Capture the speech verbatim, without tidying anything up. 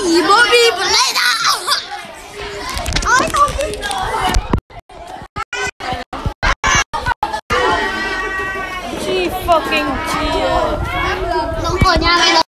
gì bố đi mà lấy đó. Ôi không. Chị fucking chị. Đóng cửa nhà mày rồi.